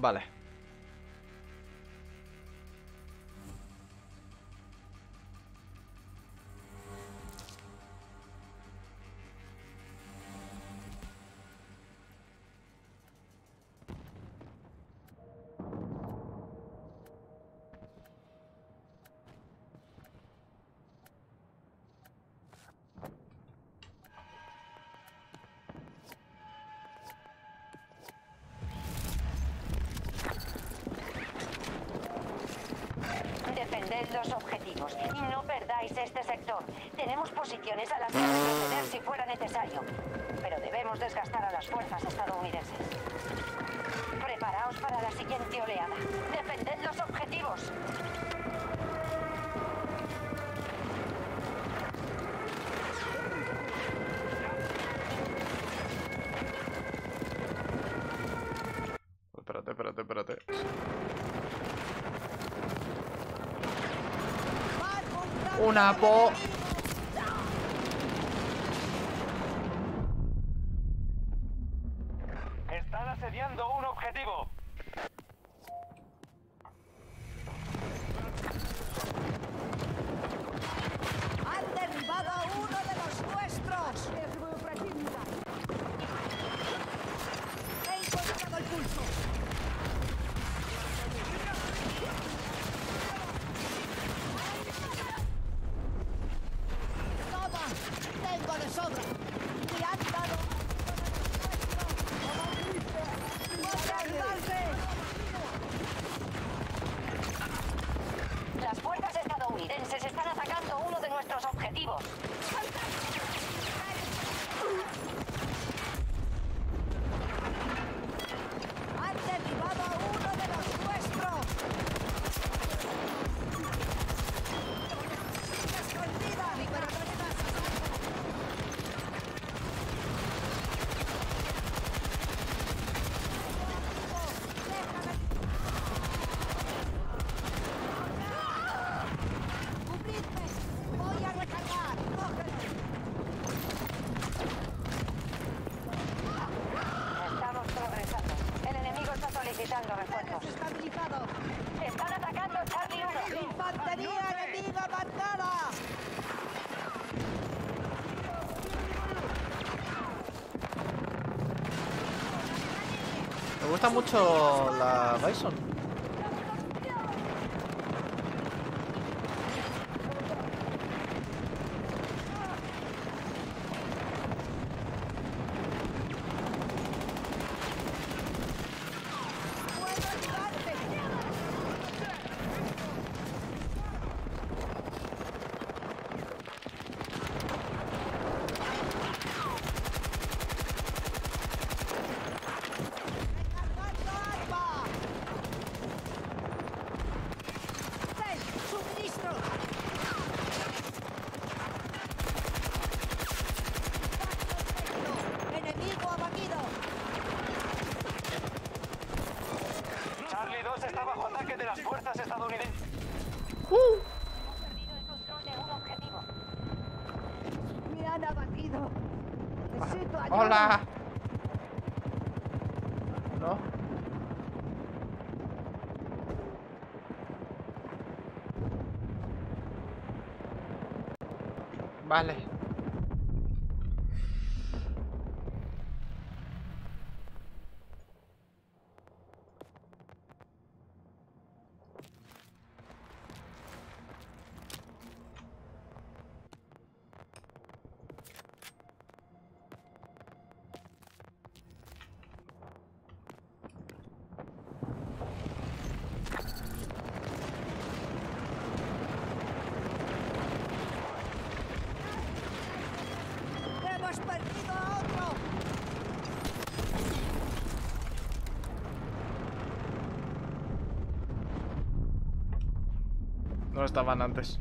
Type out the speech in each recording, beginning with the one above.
Vale. Defended los objetivos y no perdáis este sector. Tenemos posiciones a las que retroceder si fuera necesario, pero debemos desgastar a las fuerzas estadounidenses. Preparaos para la siguiente oleada. Defended los objetivos. Espérate. Una po... Están asediando un objetivo. ¡Han derribado a uno de los nuestros! ¡He encontrado el pulso! ¡Toma! ¡Tengo de sobra! ¡Me han dado! Las fuerzas estadounidenses están atacando uno de nuestros objetivos. ¡Han derribado a uno de los nuestros! ¡Escondida! ¡Cubridme! ¡Voy a recargar! Estamos progresando. El enemigo está solicitando refuerzos. ¡Estabilizado! ¡Están atacando Charlie 1! ¡Infantería enemiga marcada! Me gusta mucho la Bison. ¡Puedo ayudarte! ¡Recargando arma! ¡Ten! ¡Suministro! ¡Enemigo abatido! Charlie 2 está bajo ataque de las fuerzas estadounidenses. Hemos perdido el control de un objetivo. Me han abatido. Necesito ayuda. ¡Hola! ¿No? Vale. ¡Hemos perdido a otro! No estaban antes.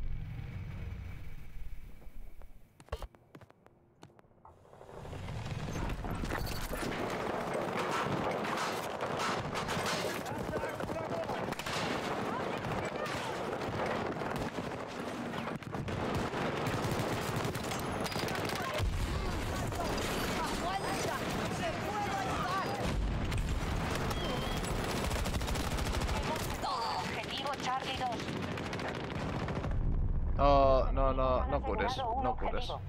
No cures, asegurado un no cures. objetivo.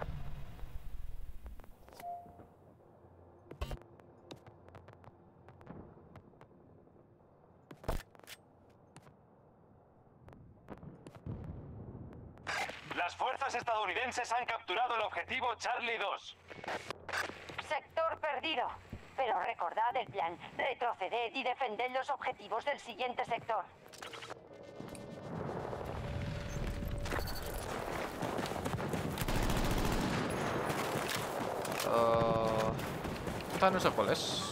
Las fuerzas estadounidenses han capturado el objetivo Charlie 2. Sector perdido. Pero recordad el plan. Retroceded y defended los objetivos del siguiente sector. Esta no sé cuál es.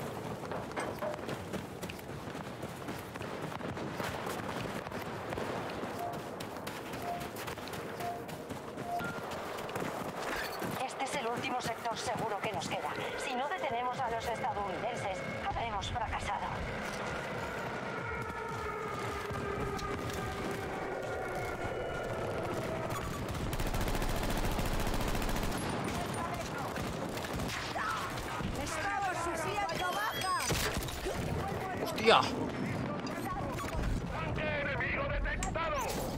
Este es el último sector seguro que nos queda. Si no detenemos a los estadounidenses, habremos fracasado. ¡Estamos subiendo baja! ¡Hostia! ¡Enemigo detectado!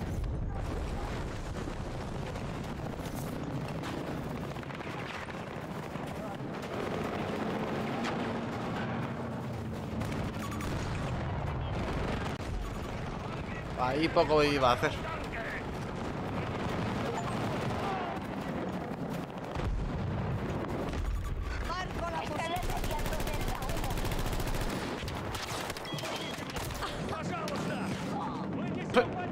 Ahí poco iba a hacer. ¡Marco la Están posición! asediando Delta 1.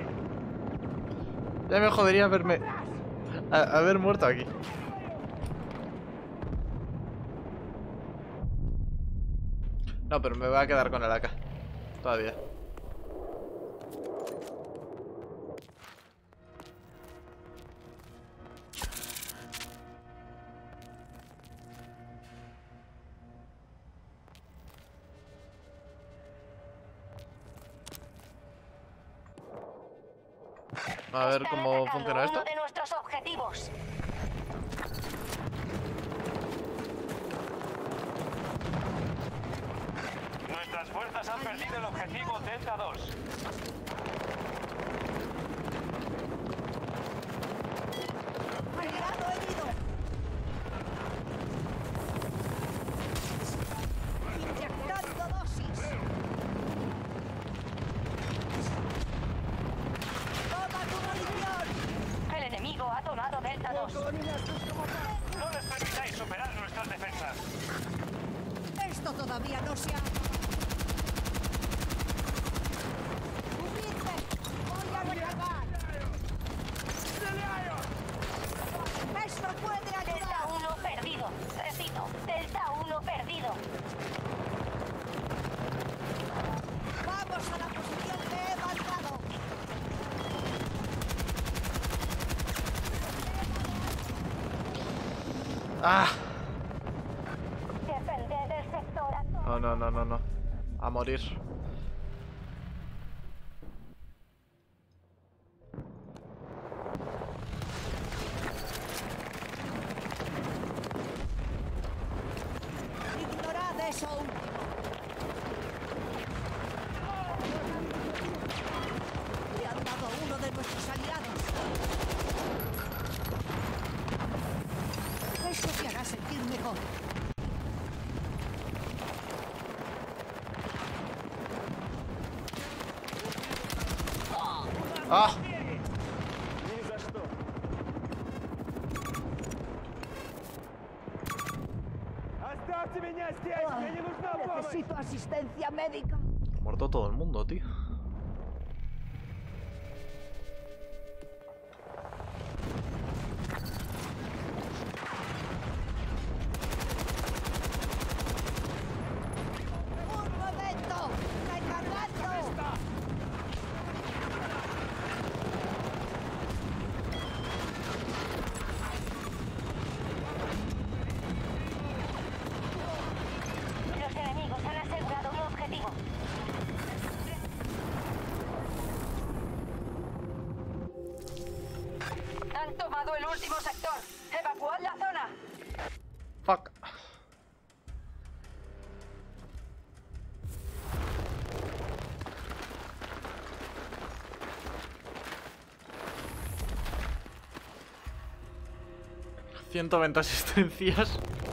Ya me jodería verme... haber muerto aquí. No, pero me voy a quedar con el AK. Todavía. A ver Están cómo atacando funciona esto. uno de nuestros objetivos. Nuestras fuerzas han perdido el objetivo Delta 2. ¡Aliado herido! ¡Inyectando dosis! ¡Toma tu munición! El enemigo ha tomado Delta 2. No les permitáis superar nuestras defensas. Esto todavía no se ha... ¡Cubridme! ¡Voy a recargar! ¡Esto puede Delta ayudar! 1 perdido. Repito, Delta 1 perdido. ¡Vamos a la posición que he marcado! ¡Ah! Defended el sector. No, no, no, no, no. A morir. Ignorad eso último. Le han dado a uno de nuestros aliados. Esto te hará sentir mejor. ¡Ah! Necesito asistencia médica. Muerto todo el mundo, tío. ¡Un momento! ¡Recargando! Los enemigos han asegurado un objetivo. 120 asistencias.